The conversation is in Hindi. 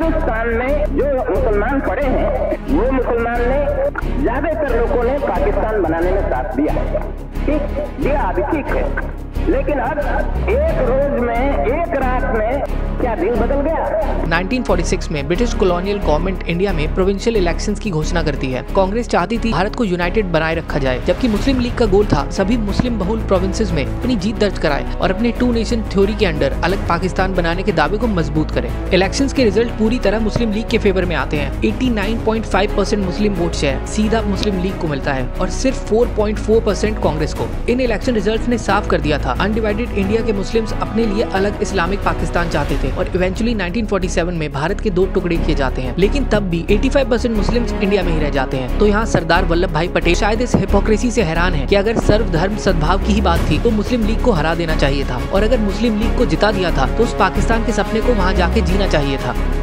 हिंदुस्तान में जो मुसलमान पड़े हैं वो मुसलमान ने ज्यादातर लोगों ने पाकिस्तान बनाने में साथ दिया। ठीक दिया, अभी ठीक है, लेकिन अब एक रोज में, एक रात में क्या दिन बदल गया। 1946 में ब्रिटिश कॉलोनियल गवर्नमेंट इंडिया में प्रोविंशियल इलेक्शंस की घोषणा करती है। कांग्रेस चाहती थी भारत को यूनाइटेड बनाए रखा जाए, जबकि मुस्लिम लीग का गोल था सभी मुस्लिम बहुल प्रोविंसेस में अपनी जीत दर्ज कराए और अपने टू नेशन थ्योरी के अंडर अलग पाकिस्तान बनाने के दावे को मजबूत करें। इलेक्शंस के रिजल्ट पूरी तरह मुस्लिम लीग के फेवर में आते हैं। 89.5% मुस्लिम वोट शेयर सीधा मुस्लिम लीग को मिलता है और सिर्फ 4.4% कांग्रेस को। इन इलेक्शन रिजल्ट ने साफ कर दिया था अनडिवाइडेड इंडिया के मुस्लिम्स अपने लिए अलग इस्लामिक पाकिस्तान चाहते थे और इवेंचुअली 1947 में भारत के 2 टुकड़े किए जाते हैं। लेकिन तब भी 85% मुस्लिम्स इंडिया में ही रह जाते हैं। तो यहाँ सरदार वल्लभ भाई पटेल शायद इस हिपोक्रेसी से हैरान है कि अगर सर्वधर्म सद्भाव की ही बात थी तो मुस्लिम लीग को हरा देना चाहिए था, और अगर मुस्लिम लीग को जिता दिया था तो उस पाकिस्तान के सपने को वहाँ जाके जीना चाहिए था।